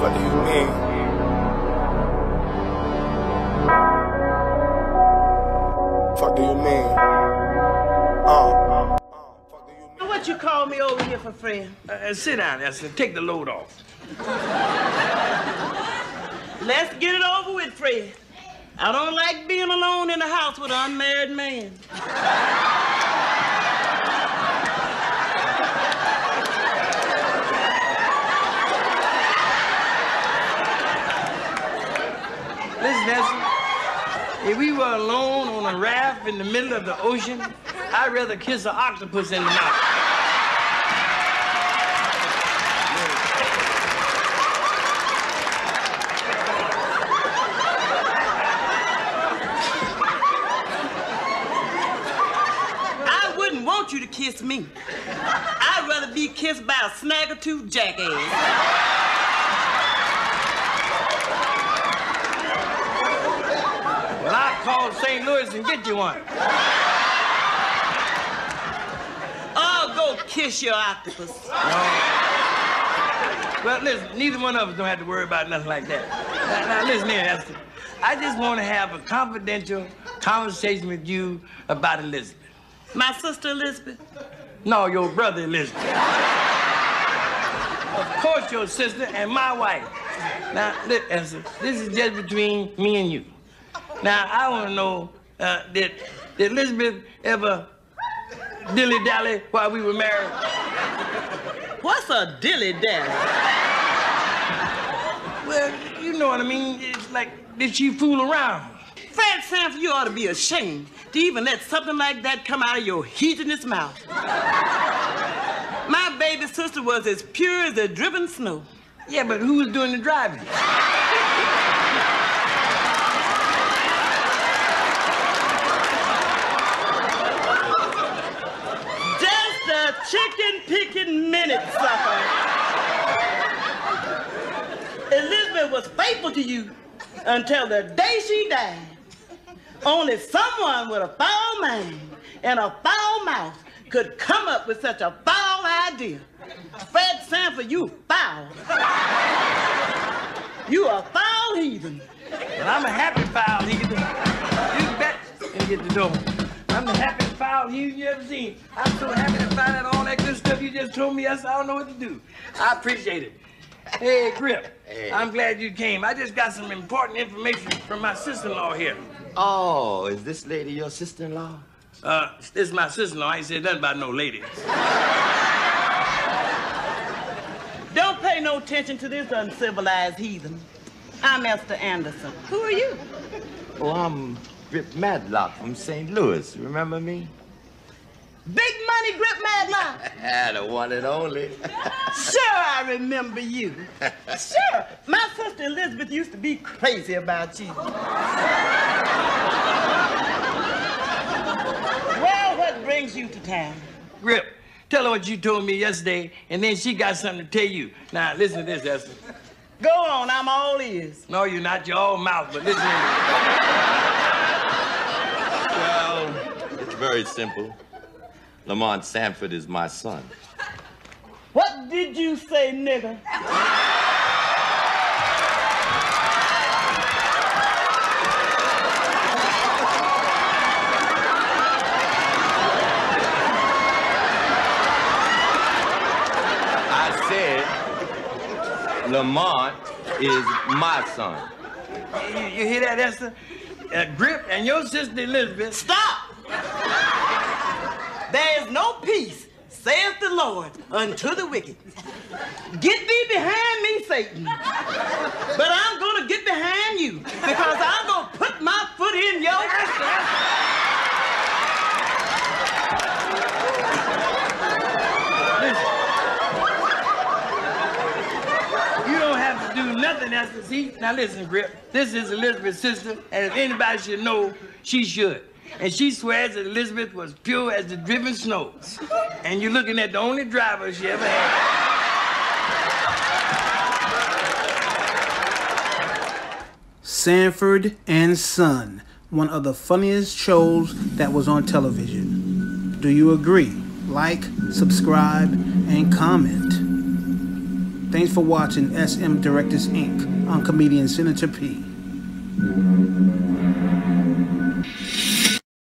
What do you mean? Fuck do you mean? Fuck do you mean? What you call me over here for, friend? Sit down, Esther. Take the load off. Let's get it over with, Fred. I don't like being alone in the house with an unmarried man. Listen, Esther. If we were alone on a raft in the middle of the ocean, I'd rather kiss an octopus in the mouth. You to kiss me. I'd rather be kissed by a snagger-tooth jackass. Well, I'll call St. Louis and get you one. Oh, go kiss your octopus. No. Well, listen, neither one of us don't have to worry about nothing like that. Now listen here, Esther. I just want to have a confidential conversation with you about Elizabeth. My sister Elizabeth? No, your brother Elizabeth. Of course your sister and my wife. Now, look, Esther, this is just between me and you. Now, I want to know, did Elizabeth ever dilly-dally while we were married? What's a dilly-dally? Well, you know what I mean. It's like, did she fool around? Fred Sanford, you ought to be ashamed to even let something like that come out of your heathenous mouth. My baby sister was as pure as the driven snow. Yeah, but who was doing the driving? Just a chicken-picking minute, sucker. Elizabeth was faithful to you until the day she died. Only someone with a foul mind and a foul mouth could come up with such a foul idea. Fred Sanford, you foul. You a foul heathen. Well, I'm a happy foul heathen. You bet and get the door. I'm the happiest foul heathen you ever seen. I'm so happy to find out all that good stuff you just told me. I don't know what to do. I appreciate it. Hey, Grip. Hey. I'm glad you came. I just got some important information from my sister-in-law here. Oh, is this lady your sister-in-law? This is my sister-in-law. I ain't said nothing about no ladies. Don't pay no attention to this uncivilized heathen. I'm Esther Anderson. Who are you? Oh, I'm Grip Madlock from St. Louis. Remember me? Big money Grip Madlock. The one and only. Sure, I remember you. Sure. My sister Elizabeth used to be crazy about you. Well, what brings you to town? Grip, tell her what you told me yesterday, and then she got something to tell you. Now, listen to this, Esther. Go on, I'm all ears. No, you're not. You're all mouth, but listen. Well, it's very simple. Lamont Sanford is my son. What did you say, nigga? I said Lamont is my son. You hear that, Esther? Grip and your sister Elizabeth. Stop! There is no peace, saith the Lord, unto the wicked. Get thee behind me, Satan. But I'm gonna get behind you because I'm gonna put my foot in your... You don't have to do nothing, Esther. See? Now listen, Grip. This is Elizabeth's sister, and if anybody should know, she should. And she swears that Elizabeth was pure as the driven snow. And you're looking at the only driver she ever had. Sanford and Son, one of the funniest shows that was on television. Do you agree? Like, subscribe, and comment. Thanks for watching SM Directors Inc. on comedian Senator P.